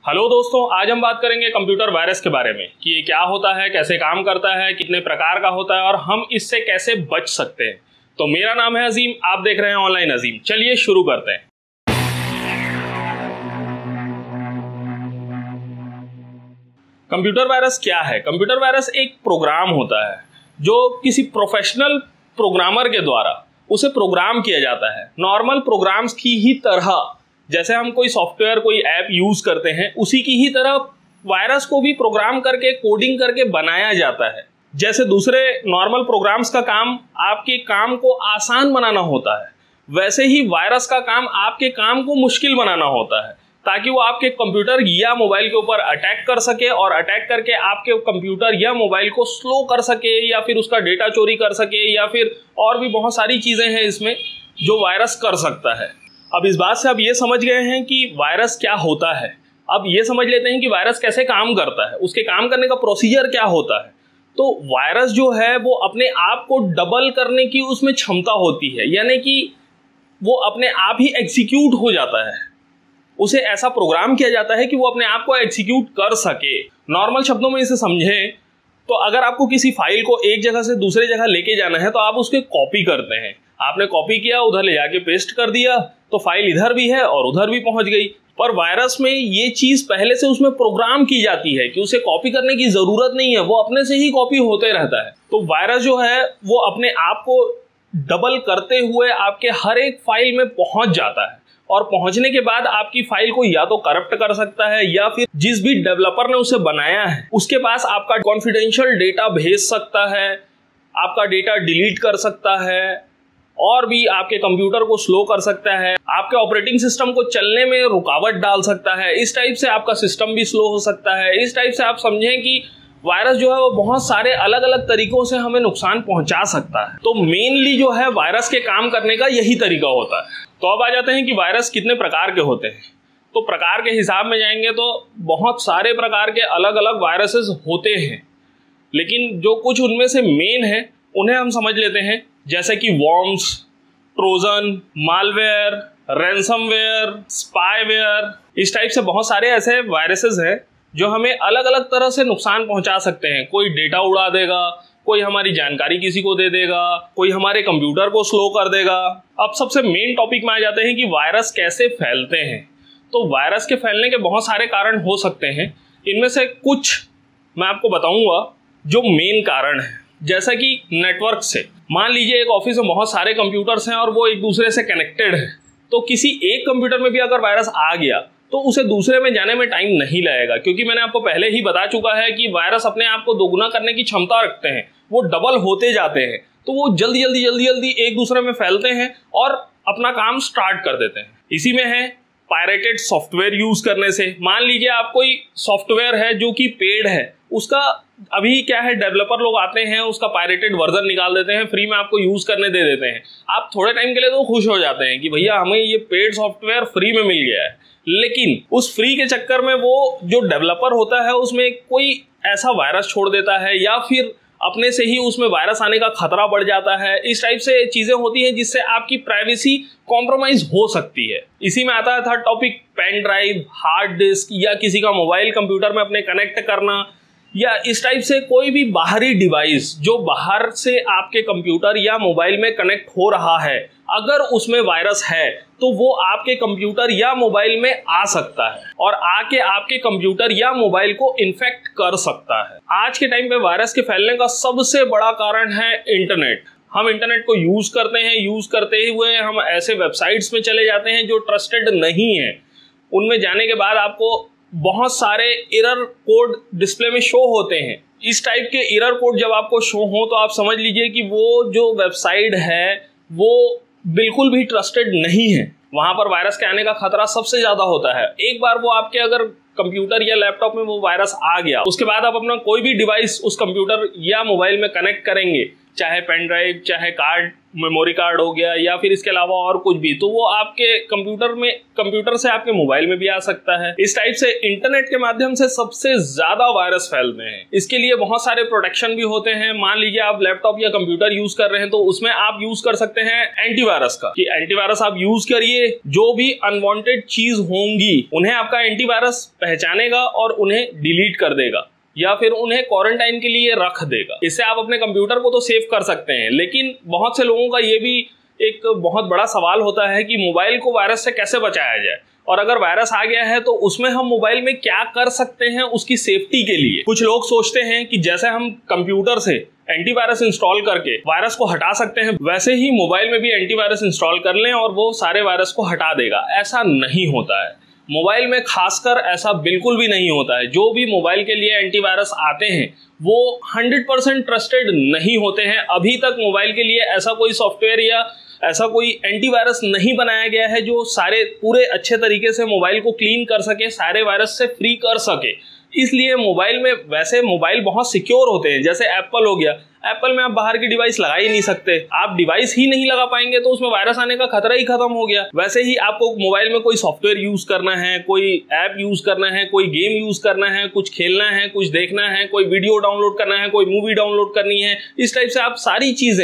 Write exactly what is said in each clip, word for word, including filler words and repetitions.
Hello दोस्तों, आज हम बात करेंगे कंप्यूटर वायरस के बारे में कि ये क्या होता है, कैसे काम करता है, कितने प्रकार का होता है और हम इससे कैसे बच सकते हैं। तो मेरा नाम है अजीम, आप देख रहे हैं ऑनलाइन अजीम। चलिए शुरू करते हैं। कंप्यूटर वायरस क्या है? कंप्यूटर वायरस एक प्रोग्राम होता है जो किसी प्रोफेशनल प्रोग्रामर के द्वारा उसे प्रोग्राम किया जाता है। नॉर्मल प्रोग्राम्स की ही तरह, जैसे हम कोई सॉफ्टवेयर कोई ऐप यूज करते हैं, उसी की ही तरह वायरस को भी प्रोग्राम करके कोडिंग करके बनाया जाता है। जैसे दूसरे नॉर्मल प्रोग्राम्स का काम आपके काम को आसान बनाना होता है, वैसे ही वायरस का काम आपके काम को मुश्किल बनाना होता है, ताकि वो आपके कंप्यूटर या मोबाइल के ऊपर अटैक कर सके और अटैक करके आपके कंप्यूटर या मोबाइल को स्लो कर सके या फिर उसका डेटा चोरी कर सके या फिर और भी बहुत सारी चीज़ें हैं इसमें जो वायरस कर सकता है। अब इस बात से आप ये समझ गए हैं कि वायरस क्या होता है। अब ये समझ लेते हैं कि वायरस कैसे काम करता है, उसके काम करने का प्रोसीजर क्या होता है। तो वायरस जो है वो अपने आप को डबल करने की उसमें क्षमता होती है, यानी कि वो अपने आप ही एग्जीक्यूट हो जाता है। उसे ऐसा प्रोग्राम किया जाता है कि वो अपने आप को एग्जीक्यूट कर सके। नॉर्मल शब्दों में इसे समझें तो अगर आपको किसी फाइल को एक जगह से दूसरी जगह लेके जाना है तो आप उसके कॉपी करते हैं। आपने कॉपी किया, उधर ले जाके पेस्ट कर दिया, तो फाइल इधर भी है और उधर भी पहुंच गई। पर वायरस में ये चीज पहले से उसमें प्रोग्राम की जाती है कि उसे कॉपी करने की जरूरत नहीं है, वो अपने से ही कॉपी होते रहता है। तो वायरस जो है वो अपने आप को डबल करते हुए आपके हर एक फाइल में पहुंच जाता है और पहुंचने के बाद आपकी फाइल को या तो करप्ट कर सकता है या फिर जिस भी डेवलपर ने उसे बनाया है उसके पास आपका कॉन्फिडेंशियल डेटा भेज सकता है, आपका डेटा डिलीट कर सकता है और भी आपके कंप्यूटर को स्लो कर सकता है, आपके ऑपरेटिंग सिस्टम को चलने में रुकावट डाल सकता है। इस टाइप से आपका सिस्टम भी स्लो हो सकता है। इस टाइप से आप समझें कि वायरस जो है वो बहुत सारे अलग अलग तरीकों से हमें नुकसान पहुंचा सकता है। तो मेनली जो है वायरस के काम करने का यही तरीका होता है। तो अब आ जाते हैं कि वायरस कितने प्रकार के होते हैं। तो प्रकार के हिसाब में जाएंगे तो बहुत सारे प्रकार के अलग अलग वायरसेस होते हैं, लेकिन जो कुछ उनमें से मेन है उन्हें हम समझ लेते हैं, जैसे कि worms, Trojan, malware, ransomware, spyware. इस टाइप से बहुत सारे ऐसे वायरसेस हैं जो हमें अलग अलग तरह से नुकसान पहुंचा सकते हैं। कोई डेटा उड़ा देगा, कोई हमारी जानकारी किसी को दे देगा, कोई हमारे कंप्यूटर को स्लो कर देगा। अब सबसे मेन टॉपिक में आ जाते हैं कि वायरस कैसे फैलते हैं। तो वायरस के फैलने के बहुत सारे कारण हो सकते हैं, इनमें से कुछ मैं आपको बताऊंगा जो मेन कारण है। जैसा कि नेटवर्क से, मान लीजिए एक ऑफिस में बहुत सारे कंप्यूटर्स हैं और वो एक दूसरे से कनेक्टेड है, तो किसी एक कंप्यूटर में भी अगर वायरस आ गया तो उसे दूसरे में जाने में टाइम नहीं लगेगा, क्योंकि मैंने आपको पहले ही बता चुका है कि वायरस अपने आप को दोगुना करने की क्षमता रखते हैं, वो डबल होते जाते हैं। तो वो जल्दी जल्दी जल्दी जल्दी एक दूसरे में फैलते हैं और अपना काम स्टार्ट कर देते हैं। इसी में है पायरेटेड सॉफ्टवेयर यूज करने से। मान लीजिए आप कोई सॉफ्टवेयर है जो कि पेड है, उसका अभी क्या है, डेवलपर लोग आते हैं, उसका पायरेटेड वर्जन निकाल देते हैं, फ्री में आपको यूज करने दे देते हैं। आप थोड़े टाइम के लिए तो खुश हो जाते हैं कि भैया हमें ये पेड सॉफ्टवेयर फ्री में मिल गया है, लेकिन उस फ्री के चक्कर में वो जो डेवलपर होता है उसमें कोई ऐसा वायरस छोड़ देता है या फिर अपने से ही उसमें वायरस आने का खतरा बढ़ जाता है। इस टाइप से चीजें होती हैं जिससे आपकी प्राइवेसी कॉम्प्रोमाइज हो सकती है। इसी में आता है third topic, pen drive, hard disk या किसी का मोबाइल कंप्यूटर में अपने कनेक्ट करना, या इस टाइप से कोई भी बाहरी डिवाइस जो बाहर से आपके कंप्यूटर या मोबाइल में कनेक्ट हो रहा है, अगर उसमें वायरस है तो वो आपके कंप्यूटर या मोबाइल में आ सकता है और आके आपके कंप्यूटर या मोबाइल को इन्फेक्ट कर सकता है। आज के टाइम पे वायरस के फैलने का सबसे बड़ा कारण है इंटरनेट। हम इंटरनेट को यूज करते हैं, यूज करते हुए हम ऐसे वेबसाइट्स में चले जाते हैं जो ट्रस्टेड नहीं है। उनमें जाने के बाद आपको बहुत सारे एरर कोड डिस्प्ले में शो होते हैं। इस टाइप के एरर कोड जब आपको शो हो तो आप समझ लीजिए कि वो जो वेबसाइट है वो बिल्कुल भी ट्रस्टेड नहीं है। वहां पर वायरस के आने का खतरा सबसे ज्यादा होता है। एक बार वो आपके अगर कंप्यूटर या लैपटॉप में वो वायरस आ गया, उसके बाद आप अपना कोई भी डिवाइस उस कंप्यूटर या मोबाइल में कनेक्ट करेंगे, चाहे पेन ड्राइव, चाहे कार्ड, मेमोरी कार्ड हो गया, या फिर इसके अलावा और कुछ भी, तो वो आपके कंप्यूटर में कंप्यूटर से आपके मोबाइल में भी आ सकता है। इस टाइप से इंटरनेट के माध्यम से सबसे ज्यादा वायरस फैलते हैं। इसके लिए बहुत सारे प्रोटेक्शन भी होते हैं। मान लीजिए आप लैपटॉप या कंप्यूटर यूज कर रहे हैं, तो उसमें आप यूज कर सकते हैं एंटीवायरस का, कि एंटीवायरस आप यूज करिए, जो भी अनवांटेड चीज होंगी उन्हें आपका एंटीवायरस पहचानेगा और उन्हें डिलीट कर देगा या फिर उन्हें क्वारंटाइन के लिए रख देगा। इससे आप अपने कंप्यूटर को तो सेव कर सकते हैं, लेकिन बहुत से लोगों का ये भी एक बहुत बड़ा सवाल होता है कि मोबाइल को वायरस से कैसे बचाया जाए, और अगर वायरस आ गया है तो उसमें हम मोबाइल में क्या कर सकते हैं उसकी सेफ्टी के लिए। कुछ लोग सोचते हैं कि जैसे हम कंप्यूटर से एंटीवायरस इंस्टॉल करके वायरस को हटा सकते हैं, वैसे ही मोबाइल में भी एंटीवायरस इंस्टॉल कर लें और वो सारे वायरस को हटा देगा। ऐसा नहीं होता है। मोबाइल में खासकर ऐसा बिल्कुल भी नहीं होता है। जो भी मोबाइल के लिए एंटीवायरस आते हैं वो हंड्रेड परसेंट ट्रस्टेड नहीं होते हैं। अभी तक मोबाइल के लिए ऐसा कोई सॉफ्टवेयर या ऐसा कोई एंटीवायरस नहीं बनाया गया है जो सारे पूरे अच्छे तरीके से मोबाइल को क्लीन कर सके, सारे वायरस से फ्री कर सके। इसलिए मोबाइल में, वैसे मोबाइल बहुत सिक्योर होते हैं, जैसे एप्पल हो गया। एप्पल में आप बाहर की डिवाइस लगा ही नहीं सकते। आप डिवाइस ही नहीं लगा पाएंगे तो उसमें वायरस आने का खतरा ही खत्म हो गया। वैसे ही आपको मोबाइल में कोई सॉफ्टवेयर यूज करना है, कोई ऐप यूज करना है, कोई गेम यूज करना है, कुछ खेलना है, कुछ देखना है, कोई वीडियो डाउनलोड करना है, कोई मूवी डाउनलोड करनी है, इस टाइप से आप सारी चीजें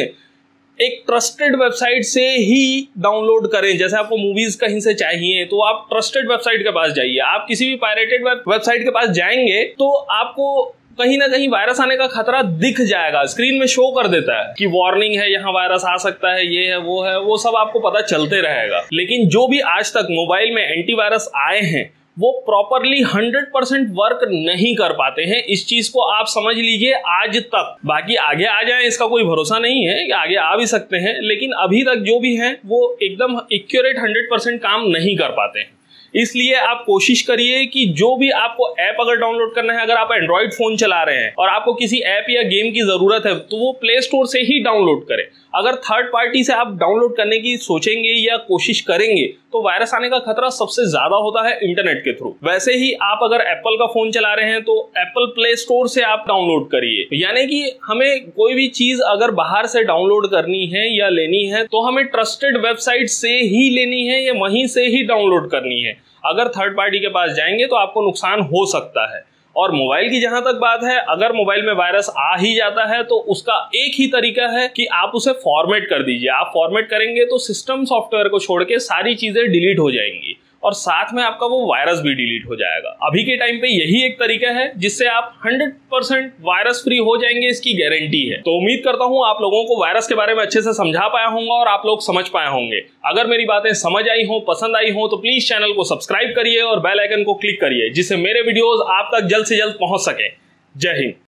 एक ट्रस्टेड वेबसाइट से ही डाउनलोड करें। जैसे आपको मूवीज कहीं से चाहिए तो आप ट्रस्टेड वेबसाइट के पास जाइए। आप किसी भी पायरेटेड वेबसाइट के पास जाएंगे तो आपको कहीं ना कहीं वायरस आने का खतरा दिख जाएगा, स्क्रीन में शो कर देता है कि वार्निंग है, यहाँ वायरस आ सकता है, ये है, वो है, वो सब आपको पता चलते रहेगा। लेकिन जो भी आज तक मोबाइल में एंटीवायरस आए हैं वो प्रॉपरली हंड्रेड परसेंट वर्क नहीं कर पाते हैं। इस चीज को आप समझ लीजिए आज तक। बाकी आगे आ जाए इसका कोई भरोसा नहीं है, कि आगे आ भी सकते हैं, लेकिन अभी तक जो भी है वो एकदम एक्यूरेट हंड्रेड परसेंट काम नहीं कर पाते हैं। इसलिए आप कोशिश करिए कि जो भी आपको ऐप अगर डाउनलोड करना है, अगर आप एंड्रॉइड फोन चला रहे हैं और आपको किसी ऐप या गेम की जरूरत है तो वो प्ले स्टोर से ही डाउनलोड करें। अगर थर्ड पार्टी से आप डाउनलोड करने की सोचेंगे या कोशिश करेंगे तो वायरस आने का खतरा सबसे ज्यादा होता है इंटरनेट के थ्रू। वैसे ही आप अगर एप्पल का फोन चला रहे हैं तो एप्पल प्ले स्टोर से आप डाउनलोड करिए। यानी कि हमें कोई भी चीज अगर बाहर से डाउनलोड करनी है या लेनी है तो हमें ट्रस्टेड वेबसाइट से ही लेनी है या वहीं से ही डाउनलोड करनी है। अगर थर्ड पार्टी के पास जाएंगे तो आपको नुकसान हो सकता है। और मोबाइल की जहां तक बात है, अगर मोबाइल में वायरस आ ही जाता है तो उसका एक ही तरीका है कि आप उसे फॉर्मेट कर दीजिए। आप फॉर्मेट करेंगे तो सिस्टम सॉफ्टवेयर को छोड़ के सारी चीजें डिलीट हो जाएंगी और साथ में आपका वो वायरस भी डिलीट हो जाएगा। अभी के टाइम पे यही एक तरीका है जिससे आप हंड्रेड परसेंट वायरस फ्री हो जाएंगे, इसकी गारंटी है। तो उम्मीद करता हूं आप लोगों को वायरस के बारे में अच्छे से समझा पाया होगा और आप लोग समझ पाए होंगे। अगर मेरी बातें समझ आई हो, पसंद आई हो, तो प्लीज चैनल को सब्सक्राइब करिए और बेल आइकन को क्लिक करिए, जिससे मेरे वीडियोस आप तक जल्द से जल्द पहुंच सके। जय हिंद।